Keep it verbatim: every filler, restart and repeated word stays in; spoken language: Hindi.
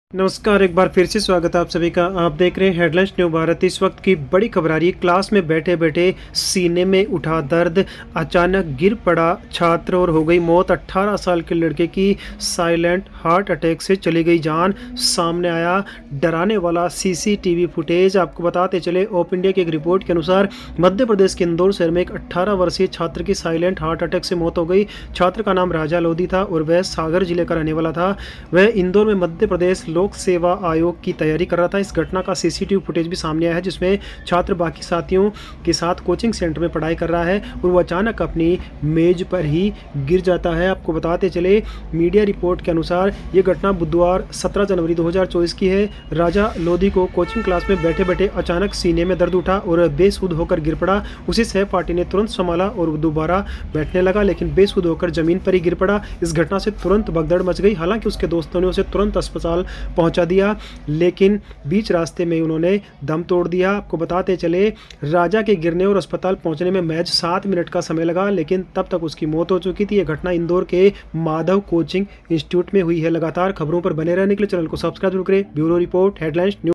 नमस्कार, एक बार फिर से स्वागत है आप सभी का। आप देख रहे हैं हेडलाइंस न्यू भारत। इस वक्त की बड़ी खबर आ रही है। क्लास में बैठे बैठे सीने में उठा दर्द, अचानक गिर पड़ा छात्र और हो गई मौत। अठारह साल के लड़के की साइलेंट हार्ट अटैक से चली गई जान। सामने आया डराने वाला सीसीटीवी फुटेज। आपको बताते चले, ओप इंडिया की एक रिपोर्ट के अनुसार मध्य प्रदेश के इंदौर शहर में एक अट्ठारह वर्षीय छात्र की साइलेंट हार्ट अटैक से मौत हो गई। छात्र का नाम राजा लोधी था और वह सागर जिले का रहने वाला था। वह इंदौर में मध्य प्रदेश लोक सेवा आयोग की तैयारी कर रहा था। इस घटना का सीसीटीवी फुटेज भी सामने आया है, जिसमें छात्र बाकी साथियों के साथ कोचिंग सेंटर में पढ़ाई कर रहा है और वो अचानक अपनी मेज पर ही गिर जाता है। आपको बताते चले, मीडिया रिपोर्ट के अनुसार ये घटना बुधवार सत्रह जनवरी दो हज़ार चौबीस की है। राजा लोधी को कोचिंग क्लास में बैठे बैठे अचानक सीने में दर्द उठा और बेसुध होकर गिर पड़ा। उसे सहपाठी ने तुरंत संभाला और दोबारा बैठने लगा, लेकिन बेसुध होकर जमीन पर ही गिर पड़ा। इस घटना से तुरंत भगदड़ मच गई। हालांकि उसके दोस्तों ने उसे तुरंत अस्पताल पहुंचा दिया, लेकिन बीच रास्ते में उन्होंने दम तोड़ दिया। आपको बताते चले, राजा के गिरने और अस्पताल पहुंचने में महज सात मिनट का समय लगा, लेकिन तब तक उसकी मौत हो चुकी थी। यह घटना इंदौर के माधव कोचिंग इंस्टीट्यूट में हुई है। लगातार खबरों पर बने रहने के लिए चैनल को सब्सक्राइब जरूर करें। Bureau report, headlines news.